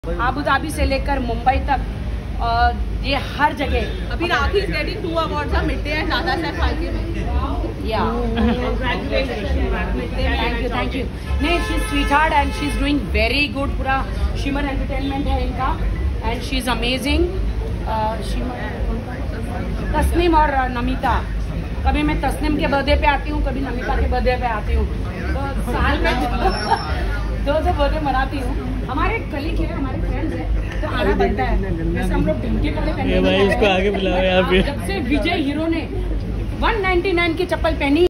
Abu Dhabi से लेकर मुंबई तक ये हर जगह। अभी Rakhi is getting 2 awards mid day and Dada Saheb Phalke में। Yeah thank you. नहीं, she is sweetheart and she is doing very good. पूरा शिमर एंटरटेनमेंट है इनका and she is amazing. Tasneem और नमिता, कभी मैं तस्नीम के बर्थडे पे आती हूँ, कभी नमिता के बर्थडे पे आती हूँ, तो साल में दो बर्थडे मनाती हूँ। हमारे कलीग है, हमारे फ्रेंड्स हैं, तो आना बनता है। जैसे हम लोग ढंग के कपड़े पहने, भाई इसको आगे बुलाओ यार। जब से विजय हीरो ने 199 की चप्पल पहनी